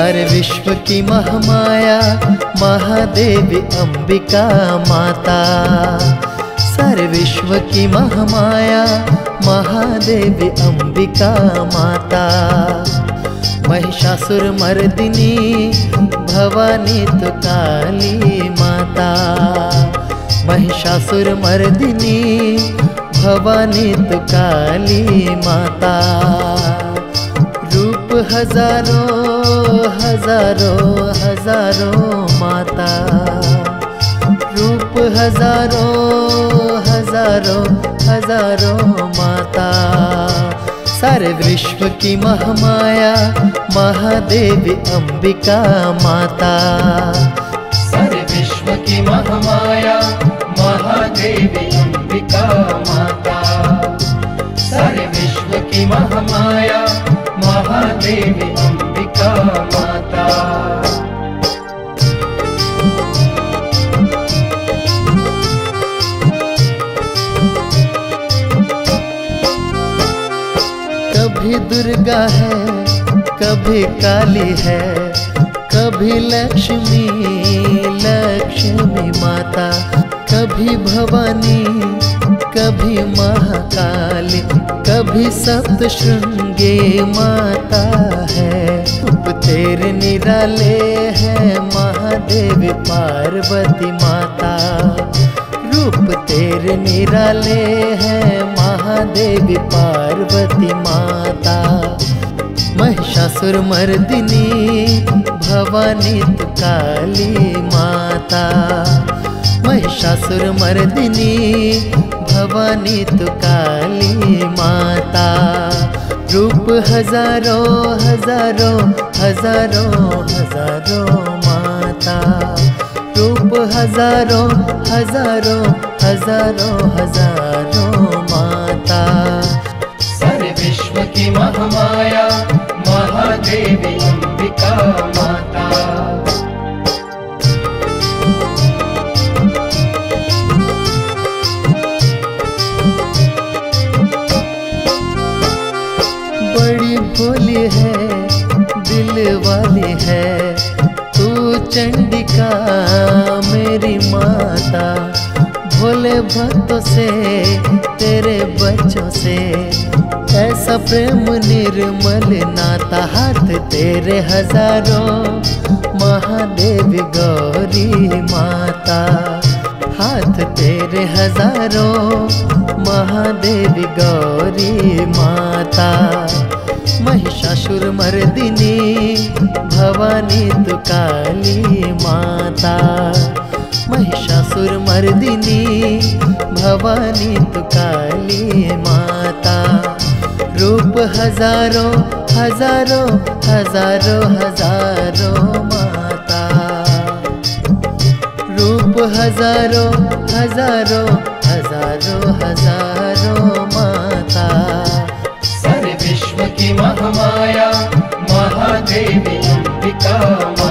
सारे विश्व की महामाया महादेवी अंबिका माता। सारे विश्व की महामाया महादेवी अंबिका माता। महिषासुर मर्दिनी भवानी तो काली माता। महिषासुर मर्दिनी भवानी तो काली माता। रूप हजारों हजारों हजारों माता। रूप हजारों हजारों हजारों माता। सारे विश्व की महामाया महादेवी अंबिका माता। सारे विश्व की महामाया महादेवी अंबिका माता। सारे विश्व की महामाया महादेवी अंबिका माता। कभी दुर्गा है कभी काली है, कभी लक्ष्मी लक्ष्मी माता, कभी भवानी कभी महाकाली, कभी सप्तशृंगी माता है। रूप तेरे निराले है महादेवी पार्वती माता। रूप तेरे निराले है महादेवी पार्वती माता। महिषासुर मर्दिनी भवानी तो काली माता। महिषासुर मर्दिनी भवानी तो काली माता। रूप हजारों हजारों हजारों हजारों माता। रूप हजारों हजारों हजारों हजारों माता। सारे विश्व की महामाया महादेवी अंबिका माता। बड़ी भोली है दिल वाली है तू चंडिका मेरी माता। भोले भक्तों से तेरे बच्चों से ऐसा प्रेम निर्मल नाता। हाथ तेरे हजारों महादेवी गौरी माता। हाथ तेरे हजारों महादेवी गौरी माता। महिषासुर मर्दिनी भवानी तो काली माता। महिषासुर मर्दिनी भवानी तो काली माता। रूप हजारों हजारों हजारों हजारों माता। रूप हजारों हजारों हजारों हजारों माता। सारे विश्व की महामाया महादेवी अंबिका माता।